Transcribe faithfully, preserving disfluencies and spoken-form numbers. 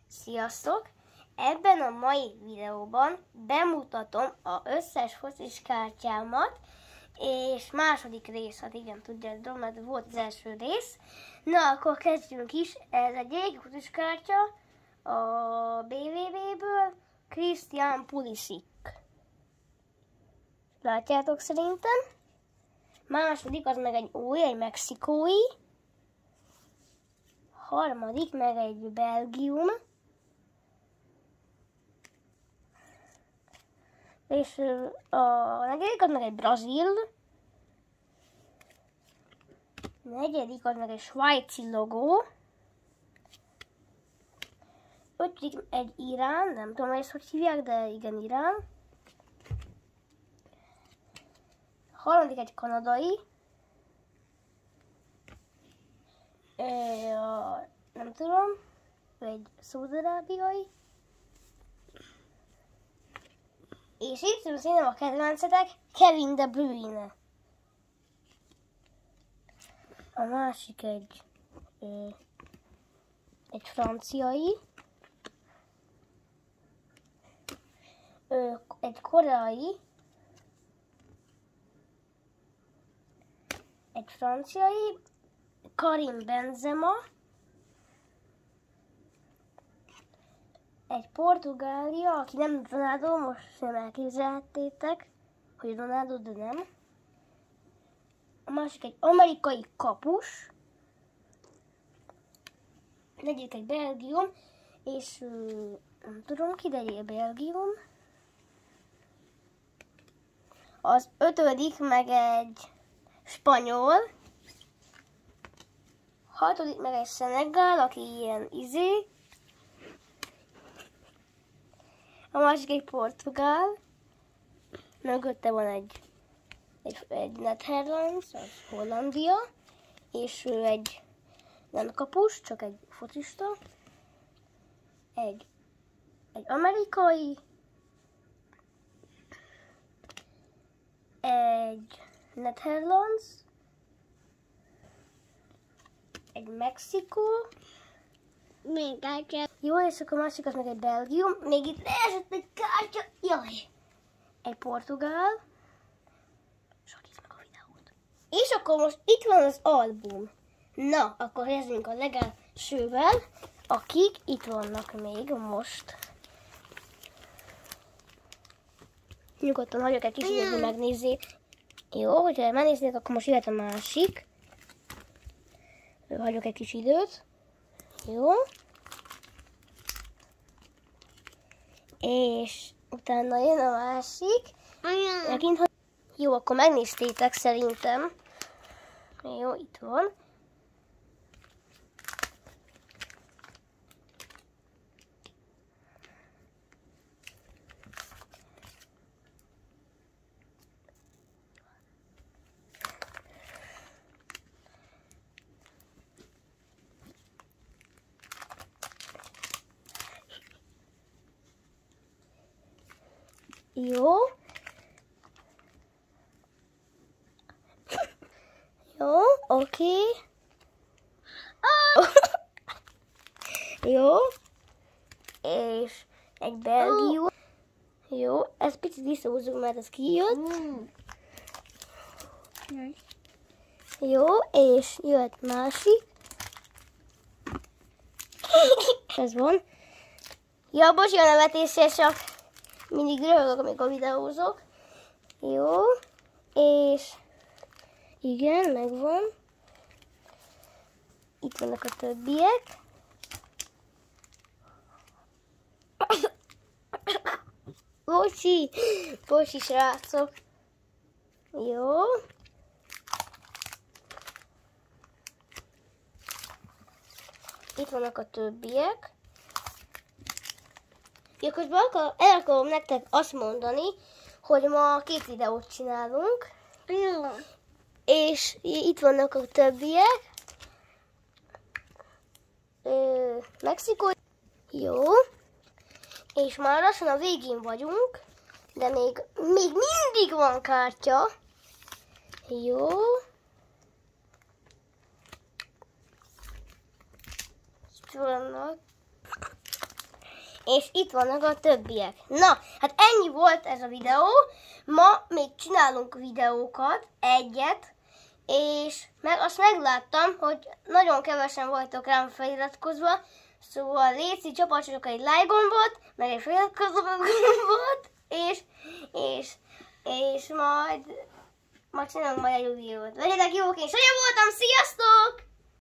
Sziasztok! Ebben a mai videóban bemutatom az összes focis kártyámat, és második rész, hát igen, tudjátok, mert volt az első rész. Na, akkor kezdjünk is. Ez egy régi focis kártya a bé vé bé-ből, Christian Pulisic. Látjátok szerintem? Második az meg egy új, egy mexikói. Harmadik meg egy Belgium. És a negyedik az meg egy Brazil. A negyedik az meg egy svájci logó. Ötödik egy Irán, nem tudom, ezt hogy hívják, de igen, Irán. Harmadik egy kanadai. A, nem tudom, egy szaúd-arábiai. És itt szerintem a kedvencetek Kevin De Bruyne. A másik egy ö, egy franciai. Ö, egy koreai. Egy franciai. Karim Benzema. Egy Portugália, aki nem Ronaldo, most nem elképzelhettétek, hogy Ronaldo, de nem. A másik egy amerikai kapus. Negyedik egy Belgium, és nem tudom ki, de egy Belgium. Az ötödik meg egy spanyol. Hatodik meg egy Szenegál, aki ilyen izé. A másik egy portugál, mögötte van egy, egy, egy Netherlands, az Hollandia, és ő egy nem kapus, csak egy focista, egy, egy amerikai, egy Netherlands, egy Mexikó, még kártya. Jó, és akkor a másik az meg egy Belgium. Még itt leesett egy kártya. Jaj. Egy portugál. Sakítsd meg a videót. És akkor most itt van az album. Na, akkor kezdjünk a legelsővel. Akik itt vannak még most. Nyugodtan hagyok egy kis időt, hogy megnézzék. Jó, hogyha megnézzék, akkor most jöhet a másik. Hagyok egy kis időt. Jó. És utána jön a másik. Megint, hogy... Jó, akkor megnéztétek szerintem. Jó, itt van. Jó. Jó, oké. Okay. Jó. És egy Belgium. Jó, ezt picit visszahúzzuk, mert ez kijött. Jó, és jöhet másik. Ez van. Ja, bocs, a nevetésre csak mindig röhögök, amikor videózok. Jó. És igen, megvan. Itt vannak a többiek. Bocsi! Bocsi, srácok. Jó. Itt vannak a többiek. Ja, közben akar, el akarom nektek azt mondani, hogy ma két videót csinálunk. Ja. És itt vannak a többiek. Ö, Mexikó. Jó. És már lassan a végén vagyunk, de még, még mindig van kártya. Jó. Itt vannak. és itt vannak a többiek. Na, hát ennyi volt ez a videó. Ma még csinálunk videókat, egyet, és meg azt megláttam, hogy nagyon kevesen voltak rám feliratkozva, szóval létszik, csapatsatok egy like gombot, meg egy feliratkozó gombot, és, és, és majd, majd csinálunk majd egy videót. Legyetek jók, én Sanya voltam, sziasztok!